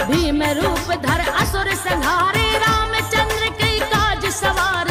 भीम रूप धर असुर संहारे, रामचंद्र के काज सवार।